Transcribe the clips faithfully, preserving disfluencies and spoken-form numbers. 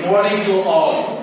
Morning to all.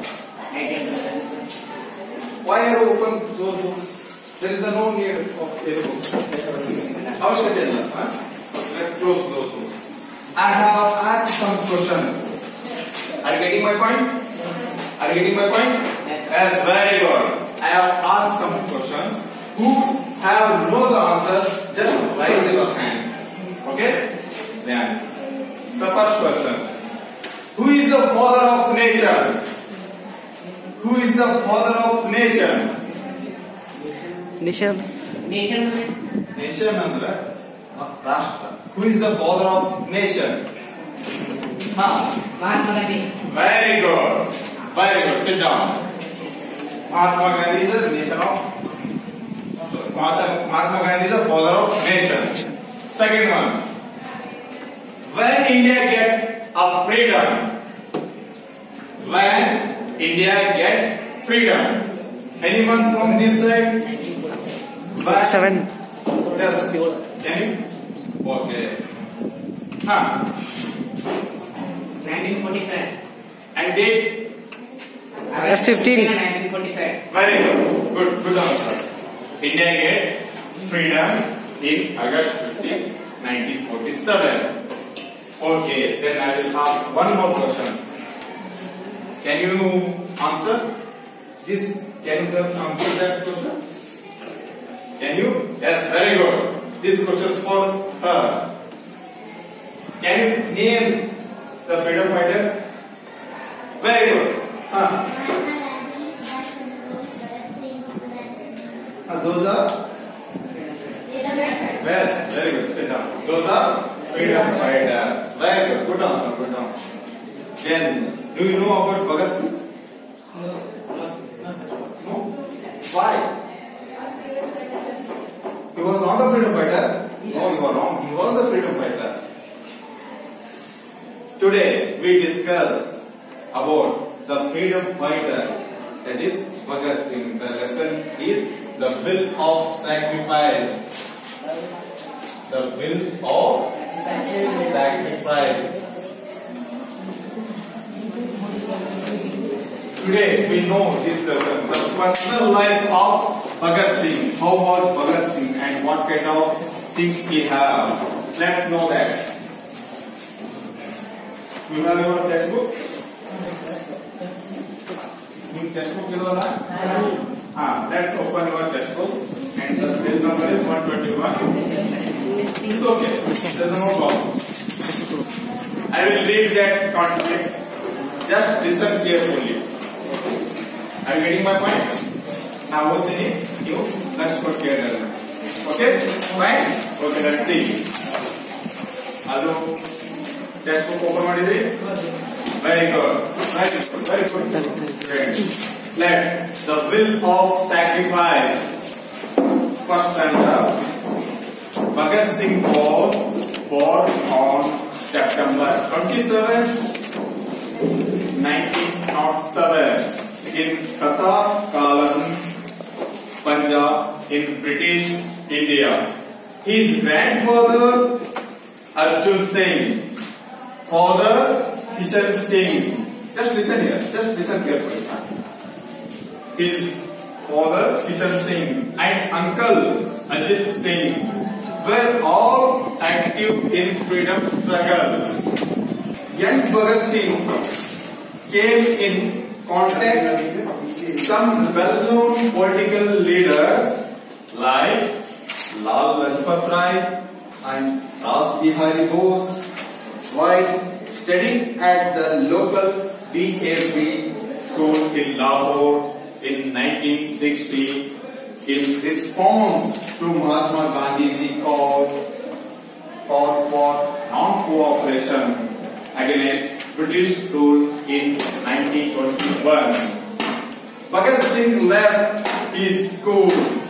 Why are you open those books? There is a no need of any books. Avashyakata illa. Let's close those books. I have asked some questions. Are you getting my point? Are you getting my point? Yes, sir. Yes, very good. I have asked some questions. Who have know the answer, just raise your hand. Okay? Then, the first question. Who is the father of nation? Who is the father of nation? Nation. Nation. Nation andre Rashtra. Who is the father of nation? Huh? Mahatma Gandhi. Very good. Very good. Sit down. Mahatma Gandhi is the nation of. So, Mahatma Gandhi is the father of nation. Second one. When India get a freedom. When India get freedom. Anyone from this side? Seven. Yes. Can you? Okay. Huh. nineteen forty-seven. And date? August fifteenth. nineteen forty-seven. Very good. Good. Good answer. India get freedom in August fifteenth, nineteen forty-seven. Okay. Then I will ask one more question. Can you answer this? Can you just answer that question? Can you? Yes, very good. This question is for her. Can you name the freedom fighters? Very good. Huh. Uh, those are? Yes, very good. Sit down. Those are freedom fighters. Very good. Good answer. Good answer. Then, do you know about Bhagat Singh? No. Why? He was not a freedom fighter. Yes. No, you are wrong. He was a freedom fighter. Today we discuss about the freedom fighter, that is Bhagat Singh. The lesson is the will of sacrifice. The will of sacrifice. Today we know this lesson, the personal life of Bhagat Singh. How was Bhagat Singh and what kind of things he have? Let's know that. You have your textbook? Your textbook is all right? Ah, let's open your textbook and the page number is one twenty-one. It's okay. There's no problem. I will read that content. Just listen carefully. Are you getting my point? Now what you need? You next put here. Okay? Fine? Okay, let's see. Hello. Textbook open ಮಾಡಿದ್ರಿ? Very good. Very good. Very good. Great. Let's the will of sacrifice. First stanza. Bhagat Singh was born on September twenty-seventh, nineteen oh seven. In Kata Kalan, Punjab, in British India. His grandfather Arjun Singh, father Kishan Singh. Just listen here. Just listen carefully. His father Kishan Singh and uncle Ajit Singh were all active in freedom struggle. Young Bhagat Singh came in contact some well-known political leaders like Lal Lajpat Rai and Ras Bihari Bose while studying at the local D A V school in Lahore in nineteen sixty. In response to Mahatma Gandhi's call, call for non-cooperation against British rule in nineteen twenty-one. Bhagat Singh left his school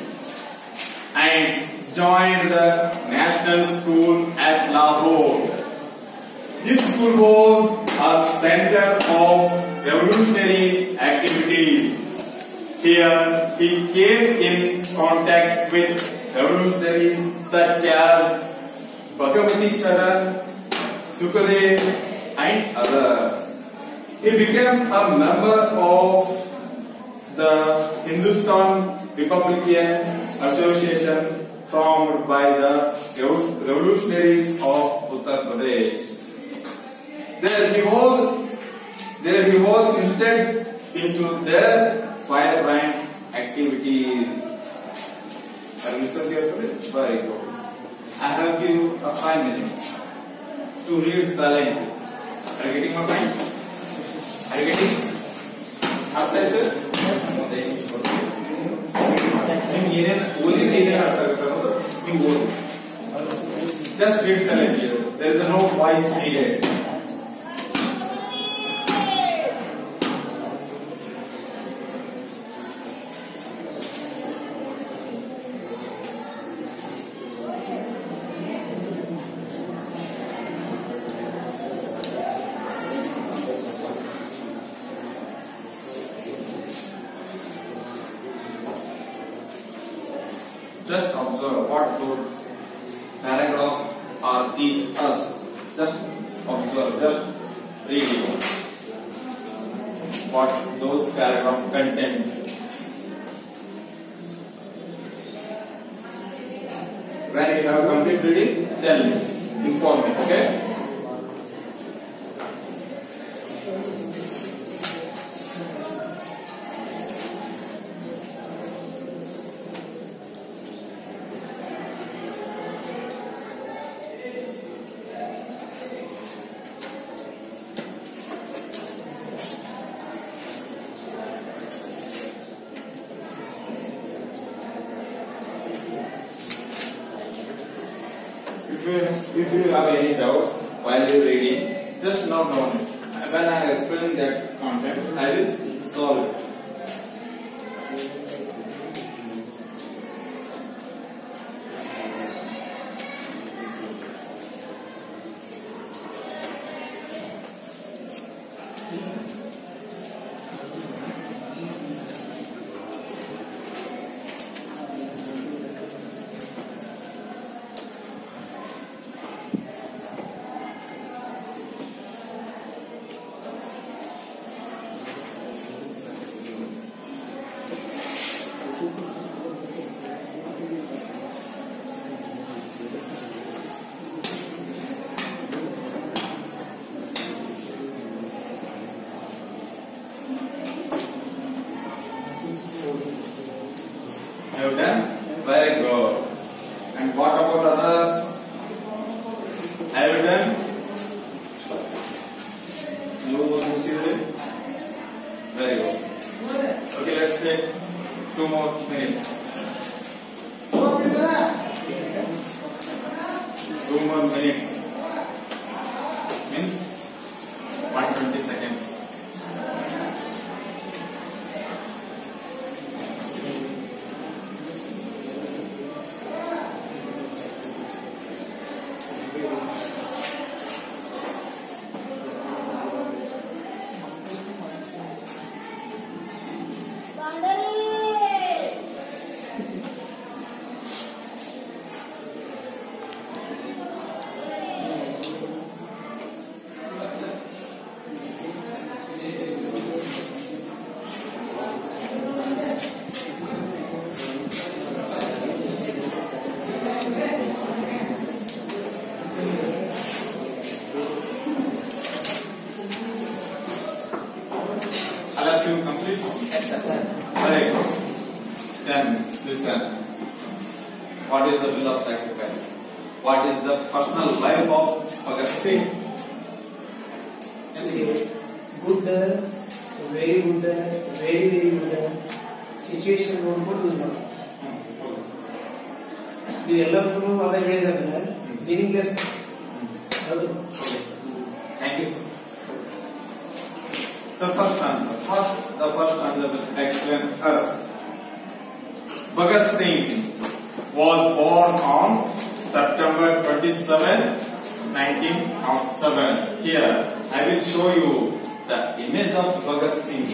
and joined the National School at Lahore. This school was a center of revolutionary activities. Here he came in contact with revolutionaries such as Bhagavati Charan, Sukadev and others. He became a member of the Hindustan Republican Association formed by the revolutionaries of Uttar Pradesh. There he was, there he was instead into their firebrand activities. Are you listening carefully? Very good. I have given you a five minutes to read silently. Are you getting my point? Are you getting it? ಅರ್ಥ ಆಯ್ತು? ನಿಮ್ಗೆ ಏನೇನು ಓದಿದ್ರೆ ಏನೇನು ಅರ್ಥ ಆಗುತ್ತೆ ಅನ್ನೋದು ನಿಮ್ಗೆ ಓದಿ. Just read silently. There is no voice needed. Just observe what those paragraphs are teach us. Just observe, just read it. What those paragraphs contain. When you have complete reading, tell me, inform me, okay? If you, if you have any doubt while you are reading, just note down it. When I explain that content, I will solve it. Have you done? Very good. And what about others? Have you done? You see? Very good. Okay, let's take two more minutes. Two more minutes means one hundred twenty seconds. Have you complete? Yes, sir. Very good. Then listen. What is the will of sacrifice? What is the personal life of Bhagat Singh? Good, very good, very very good situation ನೋಡ್ಕೊಂಡು ನೀವು ಎಲ್ಲರೂ ಅದೇ ಹೇಳಿದ್ರಲ್ಲ meaningless ಹೌದು. Thank you, sir. The first answer, first, the first answer will explain us. Bhagat Singh was born on September twenty-seventh, nineteen oh seven. Here, I will show you the image of Bhagat Singh.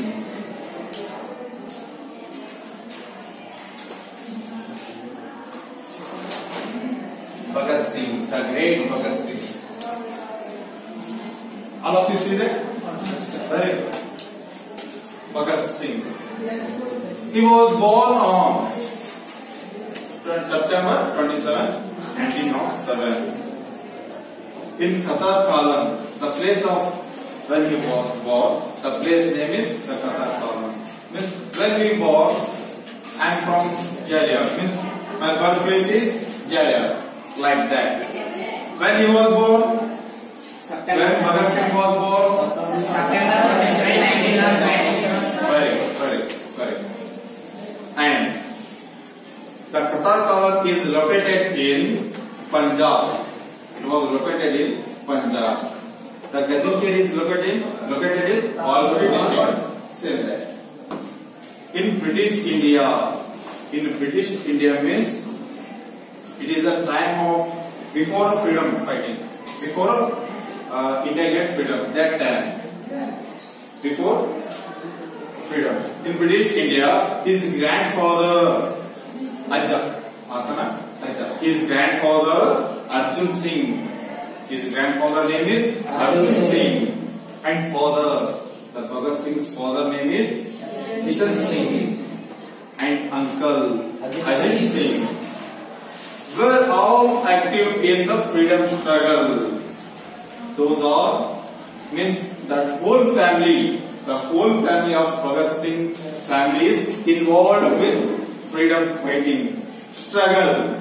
Bhagat Singh, the great Bhagat Singh. All of you see that? Very good. Bhagat Singh. He was born on September twenty-seventh, nineteen oh seven. In Qatar Kalam, the place of when he was born, the place name is the Qatar Kalam. Means when we born, I am from Jalia. Means my birthplace is Jalia. Like that. When he was born, September. when Bhagat Singh was born, September twenty-seventh, nineteen oh seven. very good, very good, very good. And the Qatar Kalam is located in Punjab. It was located in Punjab. The Gadikir is located in located in Walpur district. Same there. In British India, in British India means it is a time of before freedom fighting, before uh, India get freedom. That time, before freedom. In British India, his grandfather Ajja, Ajja, his grandfather Arjun Singh. His grandfather name is Arjun Singh, and father, the Bhagat Singh's father name is Kishan Singh, and uncle Ajit Singh were all active in the freedom struggle. Those are means that whole family, the whole family of Bhagat Singh family is involved with freedom fighting struggle.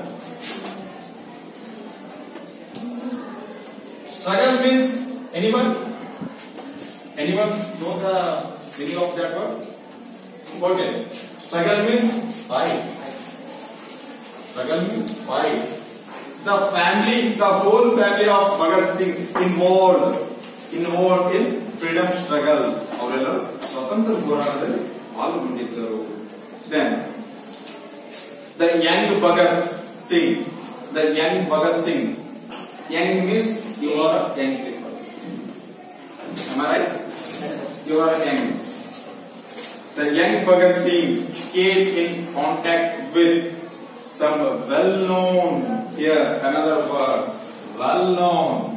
Struggle means anyone? Anyone know the meaning of that word? Okay. Struggle means fight. Struggle means fight. The family, the whole family of Bhagat Singh involved, involved in freedom struggle. ಅವರೆಲ್ಲ ಸ್ವತಂತ್ರ ಹೋರಾಟದಲ್ಲಿ ಪಾಲ್ಗೊಂಡಿದ್ದರು. Then the young Bhagat Singh, the young Bhagat Singh, young means you are a young people. Am I right? You are a young. The young Bhagat Singh came in contact with some well-known, here another word, well-known.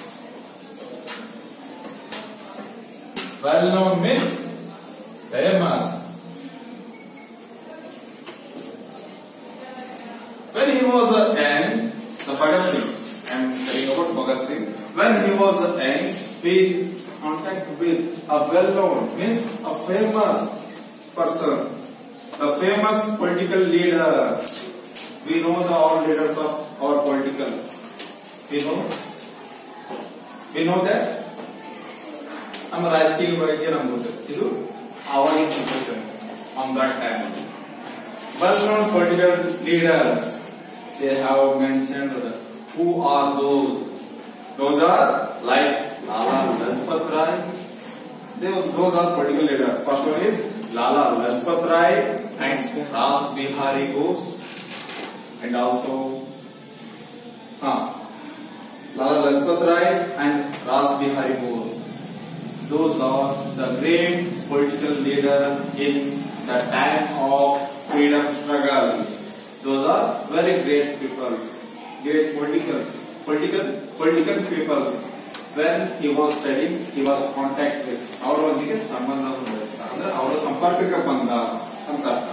Well-known means famous. When he was a young, the Bhagat Singh, I am telling about Bhagat Singh. When he was a young, he contact with a well-known means a famous person, a famous political leader. We know the all leaders of our political. We know. We know that. ನಮ್ಮ ರಾಜಕೀಯ ಬಗ್ಗೆ ನಮ್ಗೆ ಇದು ಅವಾಗಿನ situation on that time. Well-known political leaders, they have mentioned who are those. Those are like Lala Lajpat Rai. Those, those are political leaders. First one is Lala Lajpat Rai and Ras Bihari Bose, and also huh, Lala Lajpat Rai and Ras Bihari Bose. Those are the great political leaders in the time of freedom struggle. Those are very great people, great political, political, political people. When he was studying, he was contact with ಅವರೊಂದಿಗೆ ಸಂಬಂಧವನ್ನು ಬೆಳೆಸ್ತಾರೆ, ಅಂದ್ರೆ ಅವರ ಸಂಪರ್ಕಕ್ಕೆ ಬಂದ ಅಂತ ಅರ್ಥ.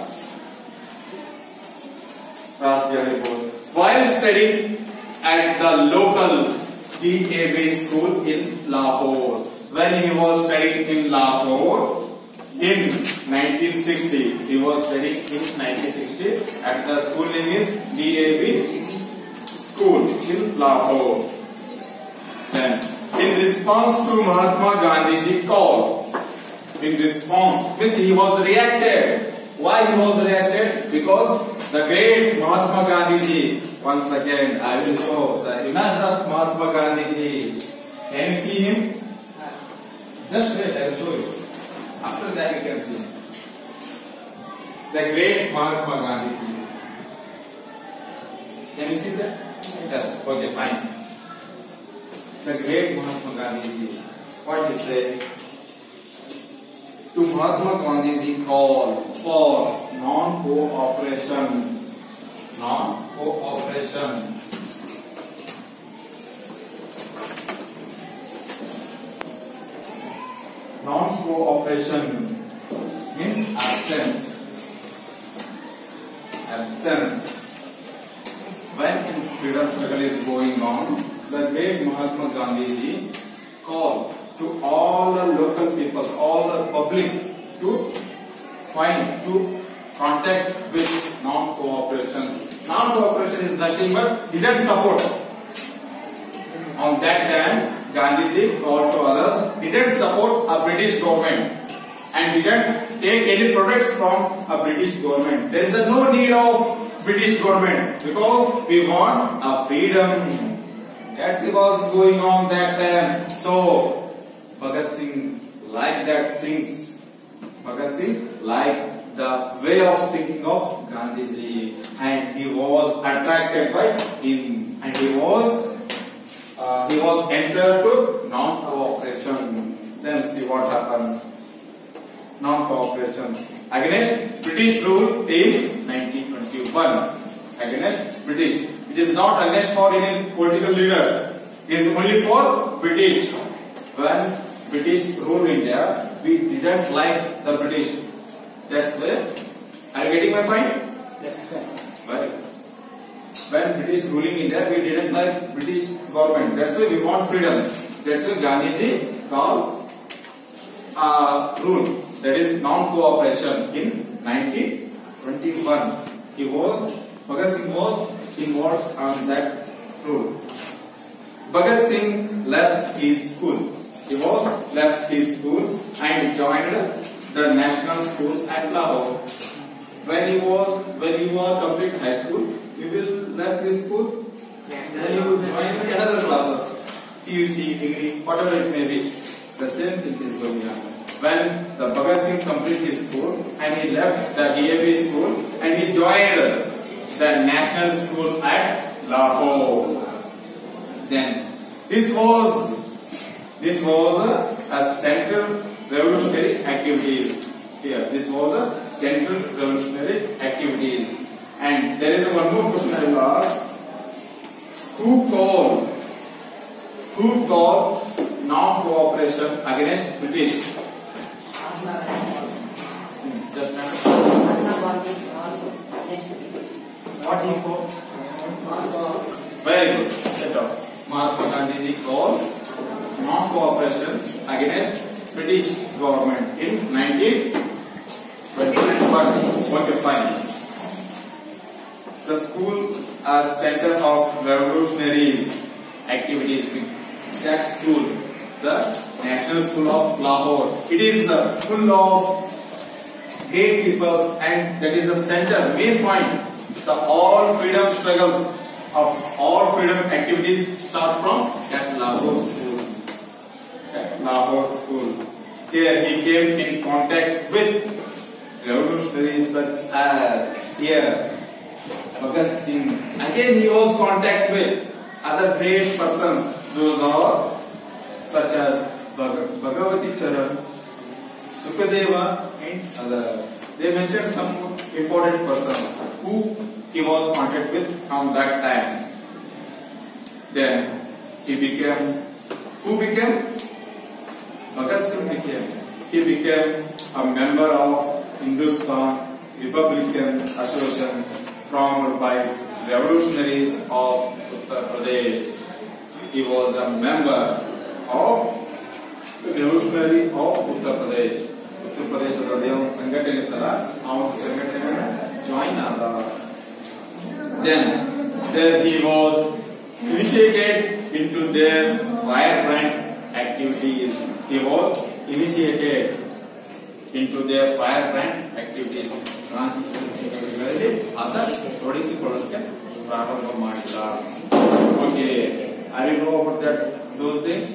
Ras Bihari Bose, while studying at the local D A V school in Lahore. When he was studying in Lahore in nineteen sixty, he was studying in nineteen sixty at the school name is D A V school in Lahore. Then, in response to Mahatma Gandhi's call, in response, means he was reacted. Why he was reacted? Because the great Mahatma Gandhi, once again I will show the image of Mahatma Gandhi. Can you see him? Just wait, I will show you. After that you can see the great Mahatma Gandhi. Can you see that? Yes. Okay, fine. The great Mahatma Gandhi. What he said to Mahatma Gandhi call for non-cooperation, non-cooperation. non-cooperation means absence. Absence. When in freedom struggle is going on, the great Mahatma Gandhi ji called to all the local people, all the public to find, to contact with non-cooperation. Non-cooperation is nothing but didn't support. On that time, Gandhiji called to others, didn't support a British government and didn't take any products from a British government. There is no need of British government because we want a freedom. That was going on that time. So, Bhagat Singh liked that things. Bhagat Singh liked the way of thinking of Gandhiji and he was attracted by him and he was Uh, he was entered to non-cooperation. Then see what happened. Non-cooperation against British rule till nineteen twenty-one. Against British. It is not against for any political leader. It is only for British. When British rule India, we didn't like the British. That's why. Are you getting my point? Yes, yes. Very good. When British ruling India, we didn't like British government. That's why we want freedom. That's why Gandhiji called uh, rule, that is non-cooperation in nineteen twenty-one. He was, Bhagat Singh was involved on that rule. Bhagat Singh left his school. He was left his school and joined the national school at Lahore. When he was, when he was complete high school, he will left his school, then you join another classes, P U C, degree, whatever it may be. The same thing is going on. When the Bhagat Singh completed his school and he left the D A V school and he joined the national school at Lahore. Then this was this was a, a central revolutionary activities. Here, this was a central revolutionary activities. And there is a one more question I will ask. Who called? Who called non-cooperation against British? Hmm, just now. What he called? Very good. Set up. Mahatma Gandhi ji called non-cooperation against British government in nineteen twenty-one. Okay, fine. The school as center of revolutionary activities. That school, the National School of Lahore, it is uh, full of great people and that is the center, main point. The all freedom struggles of all freedom activities start from that Lahore school. That Lahore school. Here he came in contact with revolutionaries such as here. Bhagat Singh. Again he was contact with other great persons. Those are such as Bhagavati Charan, Sukadeva and others. They mentioned some important persons who he was contact with on that time. Then he became, who became? Bhagat Singh became. He became a member of Hindustan Republican Association formed by revolutionaries of Uttar Pradesh. He was a member of revolutionary of Uttar Pradesh. Uttar Pradesh is a ಸಂಘಟನೆ ತರ ಅವನು ಸಂಘಟನೆ join ಆದ. Then there he was initiated into their firebrand activities. He was initiated into their firebrand activities. Transmission ಆತ ತೊಡಗಿಸಿಕೊಳ್ಳಕ್ಕೆ ಪ್ರಾರಂಭ ಮಾಡಿದ. Okay, are you know about that those things?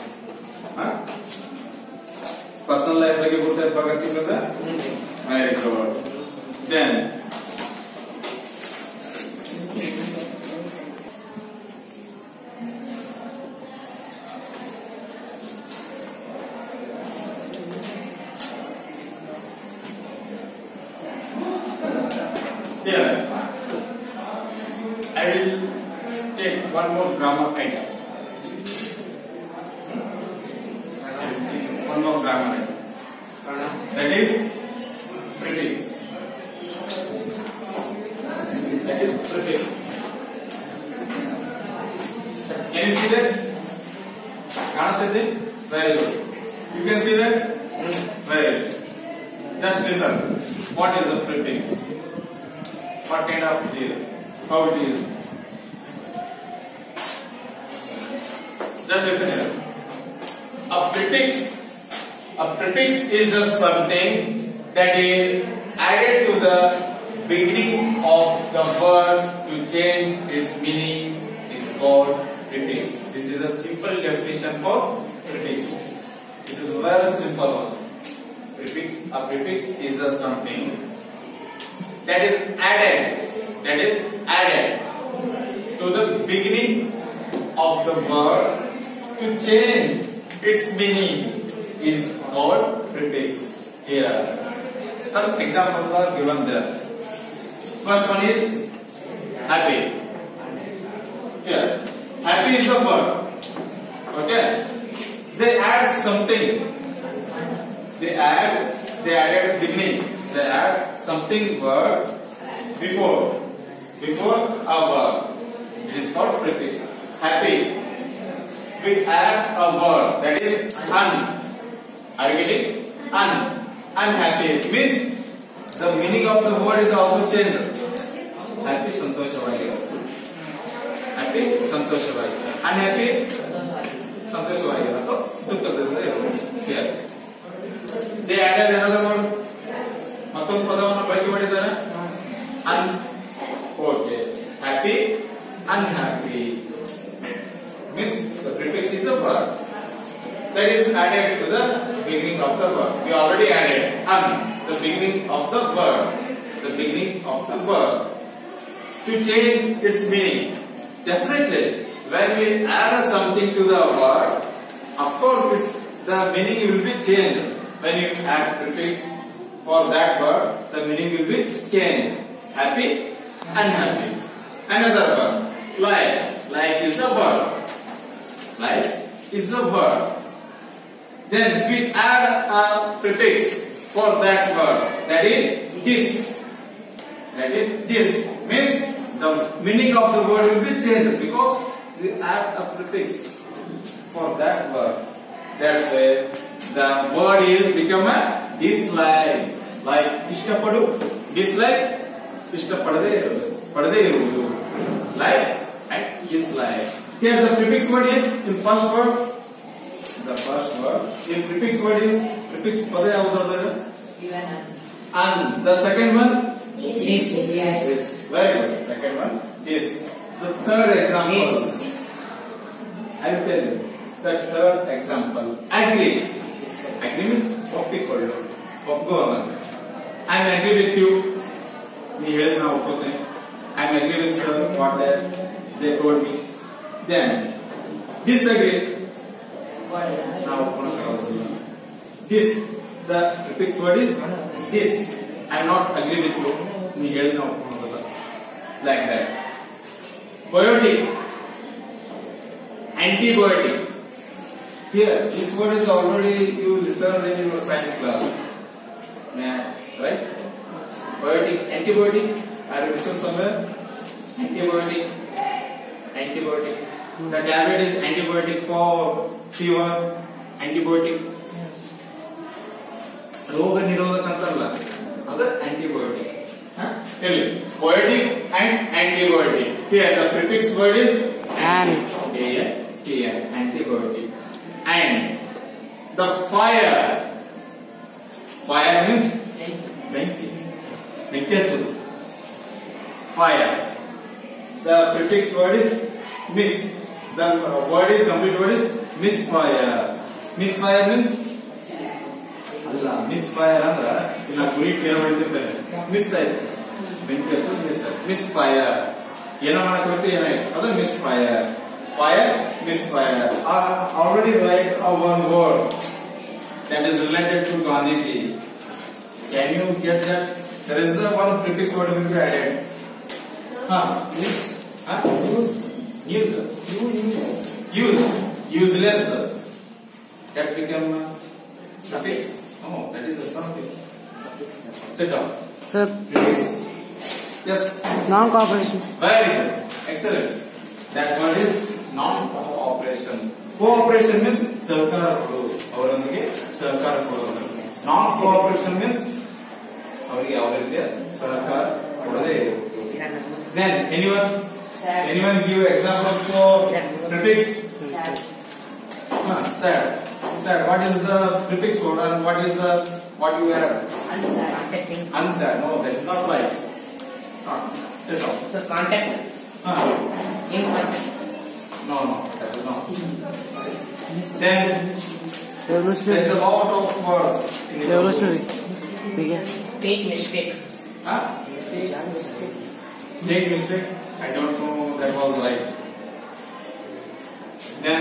Personal life ಬಗ್ಗೆ ಗೊತ್ತಾಯ್ತು ಭಗತ್ ಸಿಂಗ್ ಅಂತ? Very good. Then here I will take one more grammar item. I will take one more grammar item. is prefix. That is prefix. Can you see that? Very good. You can see that? Very good. Just listen. What is the prefix? What kind of it is? How it is? Just listen here. A prefix, a prefix is a something that is added to the beginning of the word to change its meaning is called prefix. This is a simple definition for prefix. It is a very simple one. Prefix, a prefix is a something that is added, that is added to the beginning of the word to change its meaning is called prefix. Here, some examples are given there. First one is happy. Here, happy is a word. Okay, they add something. They add, they added beginning. They add something word before, before a word. It is called prefix. Happy. We add a word that is un. Are you getting? Un. Unhappy. It means the meaning of the word is also changed. Happy, santoshavagi. Happy, santoshavagi. Unhappy, santoshavagi. So, here. They added another word. Mattond padavana balke madidare. Un. Okay. Happy, unhappy. Means the prefix is a word that is added to the beginning of the word. We already added un, the beginning of the word, the beginning of the word to change its meaning. Definitely, when we add something to the word, of course, it's, the meaning will be changed. When you add prefix for that word, the meaning will be changed. Happy, unhappy. Another word, like. Like is a word. Like is a word. Then we add a prefix for that word. That is this. That is this. Means the meaning of the word will be changed because we add a prefix for that word. That's why the word is become a dislike. Like ishtapadu. Dislike. Ishtapadade irudu. Padade irudu. Like and dislike. Here the prefix word is in first word. The first word in prefix word is prefix pada yavudu? And the second one This. Yes. is very good. Second one is the third example. Yes. I will tell you the third example. Agree. Agree means ಒಪ್ಪಿಕೊಳ್ಳು. ಒಪ್ಪಿಕೊಳ್ಳು. I am agree with you. ನೀ ಹೇಳಿದ್ರೆ ನಾನು ಒಪ್ಪಿಕೊಳ್ಳುತ್ತೇನೆ. I am agree with sir what that they told me. Then disagree. Now this the prefix word is this. I am not agree with you. ನೀ ಹೇಳಿದ್ರೆ ನಾನು ಒಪ್ಪಿಕೊಳ್ಳಲ್ಲ. Like that. Biotic. Antibiotic. Here, this word is already you listened in your science class. Yeah, right? Biotic, antibiotic. Are you listened somewhere? Antibiotic. Antibiotic. The tablet is antibiotic for fever. Antibiotic. ರೋಗ ನಿರೋಧಕ ಅಂತಾರಲ್ಲ ಅದು antibiotic. Huh? Tell you. Biotic and antibiotic. Here, the prefix word is An. Here, here, antibiotic. And the fire. Fire means ಬೆಂಕಿ. ಬೆಂಕಿ ಹಚ್ಚೋದು. Fire. The prefix word is miss. The word is complete word is misfire. Misfire means ಅಲ್ಲ misfire ಅಂದ್ರ ಇಲ್ಲ ಗುರಿ ಕೇಳ ಹೊಡಿತಿರ್ತಾರೆ. Miss ಆಯ್ತು. ಬೆಂಕಿ ಹಚ್ಚೋದು ಮಿಸ್ ಆಯ್ತು. misfire. ಏನೋ ಮಾಡಕ್ ಹೋಗ್ತಿ ಏನಾಯ್ತು ಅದು misfire. Fire, misfire. I already write a one word that is related to Gandhiji. Can you get that? There is a one prefix word will be added. Huh? Use. Huh? Use. Use. Use. Use. Useless. That become a suffix. Oh, that is a suffix. Sit down. Sir, Prefix. Yes. non-cooperation. Very good. Excellent. That word is non-cooperation. Cooperation means sahakara kodu. Avarandige sahakara kodu. Non-cooperation means avarige avarige sahakara kodade. Then anyone anyone give examples for prefix? Ah, sad. Sad. What is the prefix word and what is the what you have? Unsad. No, that is not right. Ah, sit down. Sir, contact. Ah. In contact. No, no, that is not. Then there Revolutionary. is a lot of words in the Revolutionary. Begin. Take mistake. Huh? Take mistake. I don't know that was right. Then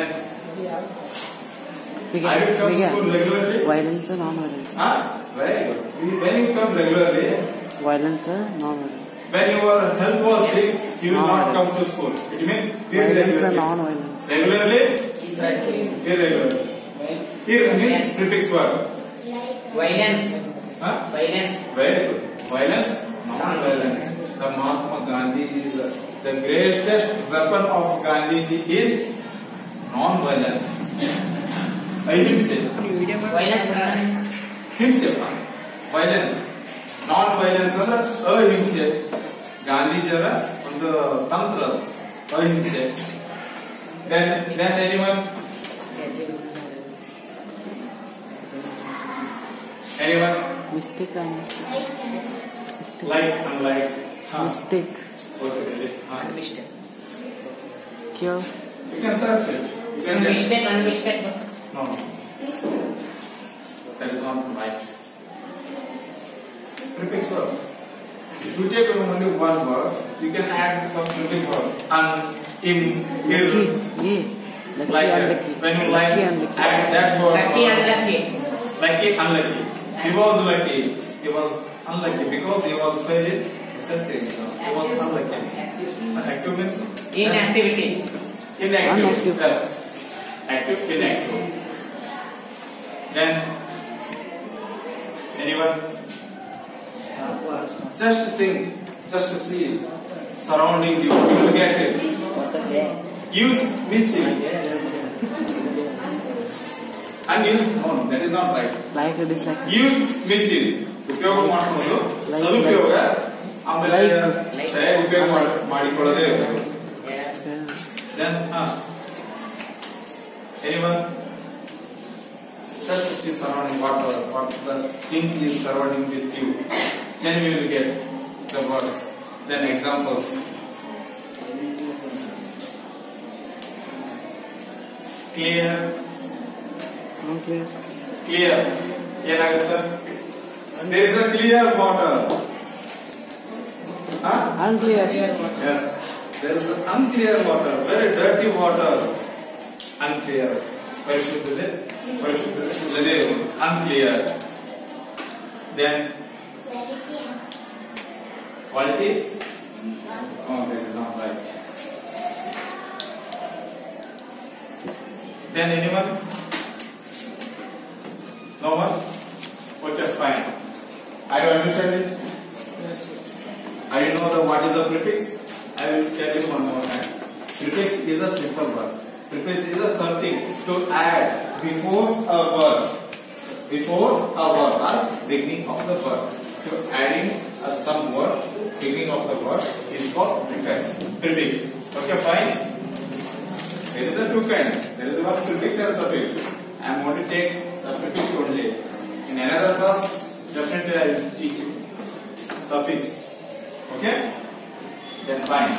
Begin. I will come to school Begin. regularly. Violence or non-violence? Huh? Very good. When you come regularly, Violence or non-violence? when your health was sick, you will not come to school. It means Violence or irregularly. non-violence? Regularly, irregularly. Here means prefix word. Violence. Huh? Violence. Very good. Violence, non-violence. The Mahatma Gandhi is the, the greatest weapon of Gandhiji is non-violence. Ahimsa. Violence. Himsa. Violence. Non-violence ಅಂದ್ರೆ ಅಹಿಂಸೆ. ಗಾಂಧೀಜಿಯವರ ಒಂದು ತಂತ್ರ ಅಹಿಂಸೆ. Then then anyone anyone Mistake or mistake? Mistake. like unlike. Huh. Mistake. Okay. Huh. Mistake. Cure. You can search it. You can get. Mistake. Unmistake. No, no. That is not right. Prefix word. If you take only one word, you can add some prefix word. Un, im, ir, Lucky. Yeah. Lucky, like that. unlucky. When you like Lucky, unlucky. add that word. Lucky, unlucky. Lucky, unlucky. He was lucky. He was unlucky because he was failed. He was unlucky. Active means Inactivities. inactive. Unactive. Yes. Active, inactive. Then anyone? Just think, just see surrounding you. You will get it. Use, misuse. Unused, no, that is not right. Like or dislike? Use, misuse. ಉಪಯೋಗ ಮಾಡ್ಕೊಳ್ಳೋದು ಸದುಪಯೋಗ ಆಮೇಲೆ Like. ಸರಿಯಾಗಿ ಉಪಯೋಗ ಮಾಡಿ- ಮಾಡಿಕೊಳ್ಳೋದೇ ಇರ್ತದೆ. Yeah. Then, ah, anyone? Just see surrounding what the, what the thing is surrounding with you. Then you will get the word. Then examples. Clear, Unclear. clear. ಏನಾಗುತ್ತೆ? There is a clear water. Huh? Unclear. Yes. There is unclear water, very dirty water. Unclear. Parishudhile, parishudhile, unclear. Then quality. Oh, that is not right. Then anyone? No one? Okay, fine. Are you understand it? Are you know the what is the prefix? I will tell you one more time. Prefix is a simple word. Prefix is a something to add before a word. Before a word or beginning of the word. So adding a some word, beginning of the word is called prefix. Prefix. Okay, fine. There is a two kinds. There is one prefix and suffix. I am going to take the prefix only. In another class, definitely I will teach you suffix. Okay? Then fine.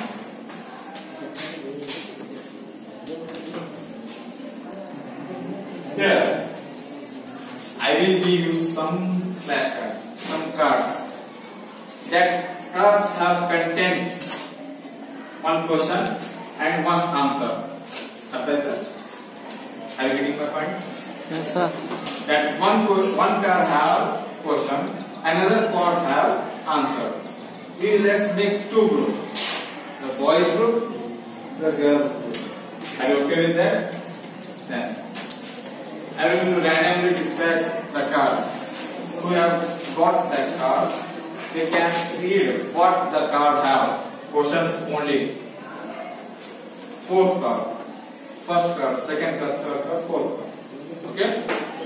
Here, I will give you some flashcards, some cards. That cards have content one question and one answer. Are you getting my point? Yes, sir. That one one card have question, another card have answer. We let's make two groups. The boys group, the girls group. Are you okay with that? Then I will randomly dispatch the cards. who have got that card, they can read what the card have. Questions only. Fourth card, first card, second card, third card, fourth card. Okay?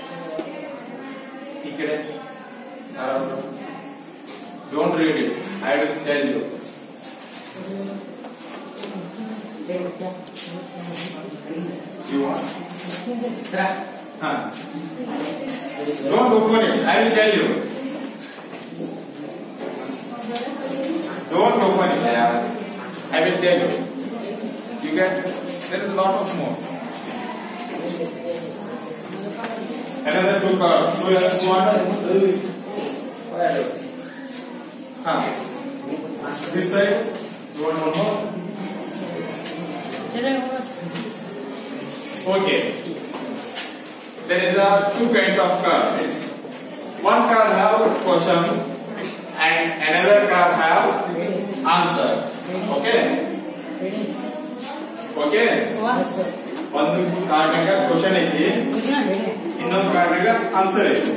Don't read it. I will tell you. You want? Huh. Don't open it. I will tell you. Don't open it. Yeah. I will tell you. You get. There is a lot of more. Another two cards. Two has one. Huh. This side. You want one more? Okay. There is a two kinds of card. One card have question and another card have answer. Okay? Okay? One card naga question ಐತಿ, ಇನ್ನೊಂದು card naga answer ಐತಿ.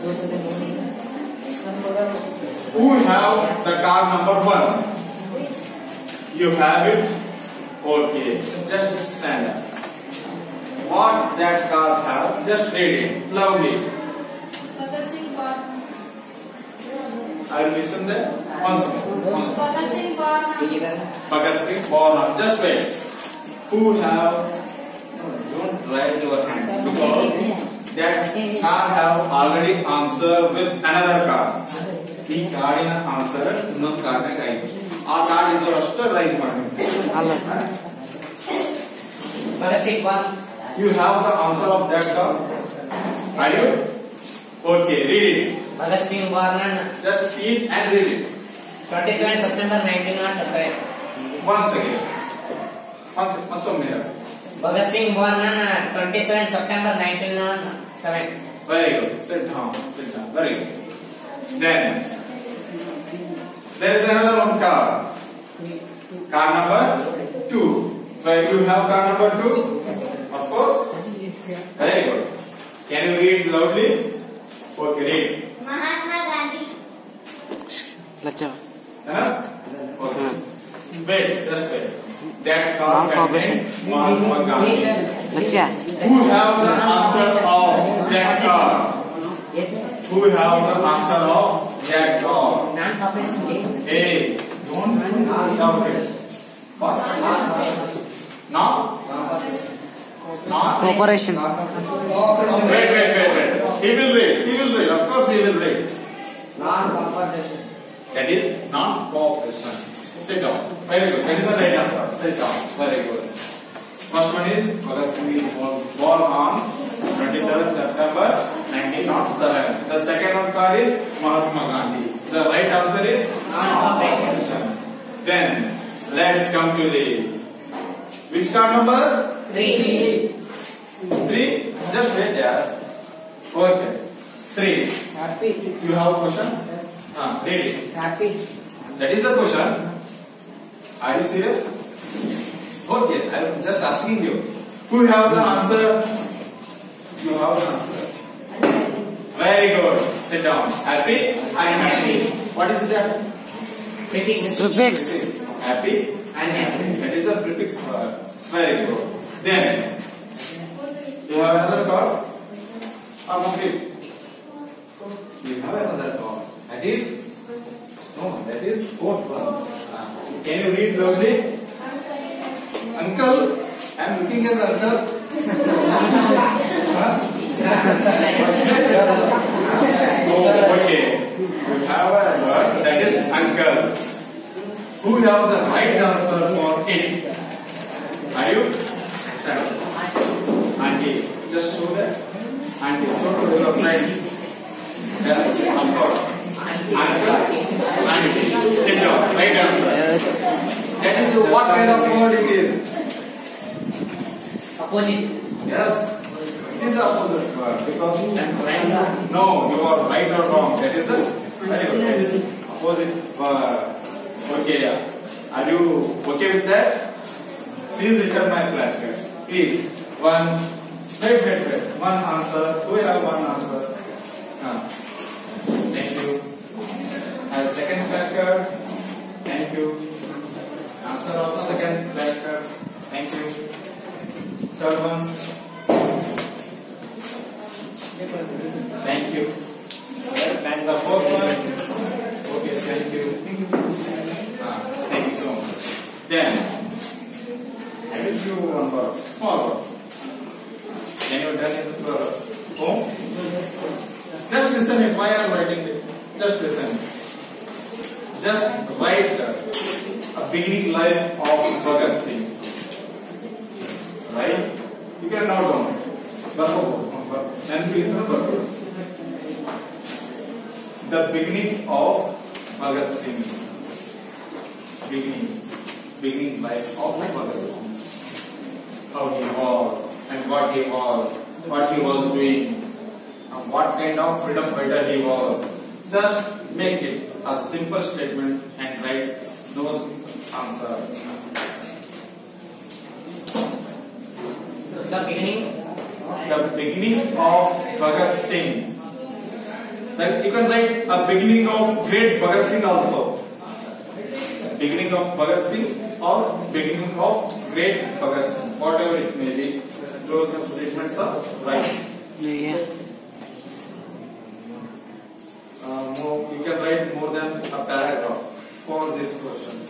Who have the card number one? You have it. Okay. Just stand up. What that card have? Just read it loudly. I will listen there. Once more. Bhagat Singh Born. Bhagat Singh Born. Just wait. Who have? No, don't raise your hand because that card have already answered with another card. ಈ ಕಾರ್ಡಿನ answer ಇನ್ನೊಂದು ಕಾರ್ಡ್ನಾಗ ಆಯ್ತು. ಆ card ಇದ್ದವರು ಅಷ್ಟೇ rice ಮಾಡಿ. Bhagat Singh Born. You have the answer of that card. Are you? Okay, read it. Bhagat Singh Born. Just see it and read it. twenty-seventh September nineteen oh seven. Once again. Once, once more. Bhagat Singh Born. twenty-seventh September nineteen oh seven. Very good. Sit down. Sit down. Very good. Then there is another one card. Card number two. Where you have card number two? Of course. Very good. Can you read loudly? Okay, read. Mahatma Gandhi. Lacha. Huh? Okay. Wait, just wait. That card contains Mahatma Gandhi. Lacha. Who have the answer of that card? Who have the answer of that card? Non-cooperation day. Hey, don't shout it. What? No? Not? Cooperation. Wait, wait, wait, wait. He will read. He will read. Of course he will read. Non-cooperation. That is non-cooperation. Sit down. Very good. That is the right answer. Sit down. Very good. First one is Bhagat Singh was born on twenty-seventh September nineteen oh seven. The second one card is Mahatma Gandhi. The right answer is non-cooperation. Then let's come to the which card number? Three. Three. Just wait there. Okay. Three. Happy. You have a question? Yes. Ah, read it. Happy. That is the question. Are you serious? Okay, I am just asking you. Who have the answer? You have the answer. Very good. Sit down. Happy? I am happy. What is that? Prefix. Prefix. Happy? Unhappy. That is a prefix word. Very good. Then, you have another card? Or complete? You have another card. That is? No, that is fourth one. Ah, can you read loudly? Uncle, I am looking at uncle. Huh? Oh, okay. You have a word that is uncle. Who have the right answer for it? Are you? Stand up. Auntie, just show that. Auntie, show to your friend. Yes, of course. Uncle, auntie, sit down. Right answer. That is what kind of word it is? Opposite. Yes, it is opposite word because no, you are right or wrong. That is the very good. That is opposite word. Okay, yeah. Are you okay with that? Please return my flashcard. Please, one. Wait, wait, wait. One answer. Do we have one answer? Ah. flashcard. Thank you. Answer of the second flashcard. Thank you. Third one. Thank you. And the fourth one. Okay, thank you. Ah, thank you so much. Then, I will give you one word, small word. Can you turn it to home? Just listen it. Why are you writing it? Just listen. Just write a beginning life of Bhagat Singh. Right? You can note down. The beginning of Bhagat Singh. Beginning. Beginning life of Bhagat Singh. How he was and what he was, what he was doing, and what kind of freedom fighter he was. Just make it a simple statement and write those answers. The beginning. The beginning of Bhagat Singh. Then you can write a beginning of great Bhagat Singh also. Beginning of Bhagat Singh or beginning of great Bhagat Singh. Whatever it may be, those statements are right. Yeah. Uh, more, you can write more than a paragraph for this question.